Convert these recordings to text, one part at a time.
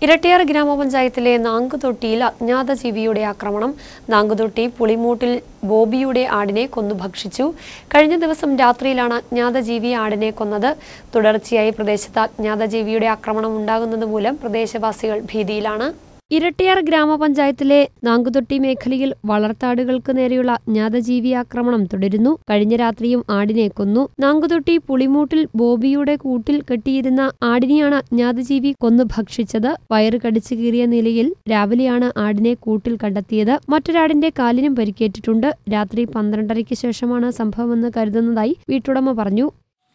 ഇരട്ടിയാർ ഗ്രാമപഞ്ചായത്തിലെ നാങ്കുതൊട്ടിയിൽ അജ്ഞാത ജീവിയുടെ ആക്രമണം. നാങ്കുതൊട്ടി പുളിമൂട്ടിൽ ബോബിയുടെ ആടിനെ കൊന്നു ഭക്ഷിച്ചു. കഴിഞ്ഞ ദിവസം രാത്രിയിലാണ് അജ്ഞാത ജീവി ആടിനെ കൊന്നത്. തുടർച്ചയായി പ്രദേശത്ത് അജ്ഞാത ജീവിയുടെ ആക്രമണം ഉണ്ടാകുന്നത് മൂലം പ്രദേശവാസികൾ ഭീതിയിലാണ്. ഇരട്ടിയാർ ഗ്രാമപഞ്ചായത്തിലെ നാങ്കുതൊട്ടി മേഖലയിൽ വളർത്താടുകൾക്ക് നേരെയുള്ള അജ്ഞാതജീവി ആക്രമണം തുടരുന്നു. കഴിഞ്ഞ രാത്രിയും ആടിനെ കൊന്നു. നാങ്കുതൊട്ടി പുളിമൂട്ടിൽ ബോബിയുടെ കൂട്ടിൽ കെട്ടിയിരുന്ന ആടിനെയാണ് അജ്ഞാതജീവി കൊന്നു ഭക്ഷിച്ചത്. വയറ് കടിച്ചു കീറിയ നിലയിൽ രാവിലെയാണ് ആടിനെ കൂട്ടിൽ കണ്ടെത്തിയത്. മറ്റൊരാടിന്റെ കാലിനും പരിക്കേറ്റിട്ടുണ്ട്. രാത്രി 12:30-ക്ക് ശേഷമാണ് സംഭവമെന്ന് കരുതുന്നതായി വീട്ടുടമ പറഞ്ഞു.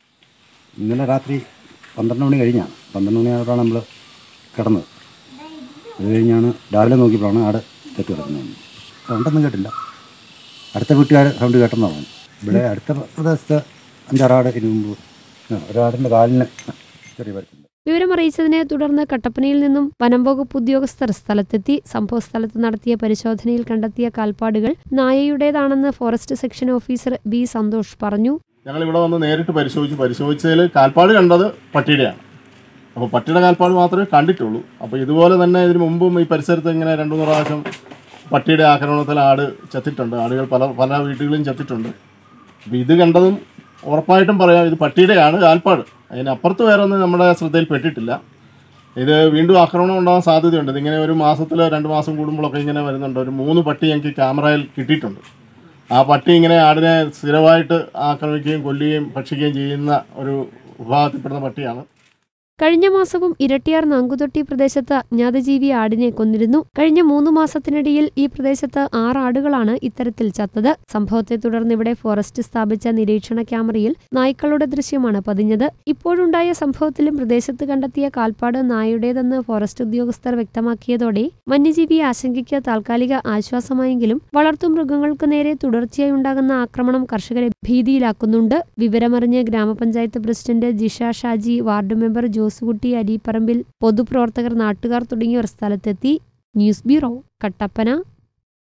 ഇന്നലെ രാത്രി 12 മണി കഴിഞ്ഞാണ്. 12 മണിയോടാണ് നമ്മൾ കിടന്നത്. അത് കഴിഞ്ഞാണ് രാവിലെ നോക്കിയപ്പോഴാണ് ആട് തെറ്റ് കിടക്കുന്നത്. സൗണ്ടൊന്നും കേട്ടില്ല. അടുത്ത വീട്ടുകാർ സൗണ്ട് കേട്ടെന്ന് പറഞ്ഞു. ഇവിടെ അടുത്ത പ്രദേശത്ത് 5-6 ആട് ഇരുമ്പ് ഒരാടിൻ്റെ കാലിന് ചെറിയ പരിക്കുണ്ട്. വിവരമറിയിച്ചതിനെ തുടർന്ന് കട്ടപ്പനയിൽ നിന്നും വനം വകുപ്പ് ഉദ്യോഗസ്ഥർ സ്ഥലത്തെത്തി. സംഭവസ്ഥലത്ത് നടത്തിയ പരിശോധനയിൽ കണ്ടെത്തിയ കാൽപ്പാടുകൾ നായയുടേതാണെന്ന് forest section officer B Santhosh പറഞ്ഞു. ഞങ്ങൾ ഇവിടെ വന്ന് നേരിട്ട് പരിശോധിച്ചതിൽ കാൽപ്പാട് കണ്ടത് പട്ടിയുടെയാണ്. അപ്പോൾ പട്ടിയുടെ കാൽപ്പാട് മാത്രമേ കണ്ടിട്ടുള്ളൂ. അപ്പോൾ ഇതുപോലെ തന്നെ ഇതിന് മുമ്പും ഈ പരിസരത്ത് ഇങ്ങനെ 2-3 പ്രാവശ്യം പട്ടിയുടെ ആക്രമണത്തിൽ ആട് ചത്തിട്ടുണ്ട്. ആടുകൾ പല വീടുകളിലും ചത്തിട്ടുണ്ട്. അപ്പോൾ ഇത് കണ്ടതും ഉറപ്പായിട്ടും പറയാം ഇത് പട്ടിയുടെയാണ് കാൽപ്പാട്. അതിനപ്പുറത്ത് വേറെ ഒന്നും നമ്മുടെ ശ്രദ്ധയിൽപ്പെട്ടിട്ടില്ല. ഇത് വീണ്ടും ആക്രമണം ഉണ്ടാകാൻ സാധ്യതയുണ്ട്. ഇതിങ്ങനെ ഒരു മാസത്തിൽ 2 മാസം കൂടുമ്പോഴൊക്കെ ഇങ്ങനെ വരുന്നുണ്ട്. ഒരു 3 പട്ടി എനിക്ക് ക്യാമറയിൽ കിട്ടിയിട്ടുണ്ട്. ആ പട്ടി ഇങ്ങനെ ആടിനെ സ്ഥിരമായിട്ട് ആക്രമിക്കുകയും കൊല്ലുകയും ഭക്ഷിക്കുകയും ചെയ്യുന്ന ഒരു വിഭാഗത്തിൽപ്പെടുന്ന പട്ടിയാണ്. കഴിഞ്ഞ മാസവും ഇരട്ടിയാർ നാങ്കുതൊട്ടി പ്രദേശത്ത് അജ്ഞാതജീവി ആടിനെ കൊന്നിരുന്നു. കഴിഞ്ഞ 3 മാസത്തിനിടയിൽ ഈ പ്രദേശത്ത് 6 ആടുകളാണ് ഇത്തരത്തിൽ ചത്തത്. സംഭവത്തെ തുടർന്ന് ഇവിടെ ഫോറസ്റ്റ് സ്ഥാപിച്ച നിരീക്ഷണ ക്യാമറയിൽ നായ്ക്കളുടെ ദൃശ്യമാണ് പതിഞ്ഞത്. ഇപ്പോഴുണ്ടായ സംഭവത്തിലും പ്രദേശത്ത് കണ്ടെത്തിയ കാൽപ്പാട് നായയുടേതെന്ന് ഫോറസ്റ്റ് ഉദ്യോഗസ്ഥർ വ്യക്തമാക്കിയതോടെ വന്യജീവി ആശങ്കയ്ക്ക് താൽക്കാലിക ആശ്വാസമായെങ്കിലും വളർത്തുമൃഗങ്ങൾക്ക് നേരെ തുടർച്ചയായി ഉണ്ടാകുന്ന ആക്രമണം കർഷകരെ ഭീതിയിലാക്കുന്നുണ്ട്. വിവരമറിഞ്ഞ് ഗ്രാമപഞ്ചായത്ത് president Jisha Shaji, ward member Josukutty Aripparambil, പൊതുപ്രവർത്തകർ, നാട്ടുകാർ തുടങ്ങിയവർ സ്ഥലത്തെത്തി. News bureau, Kattappana.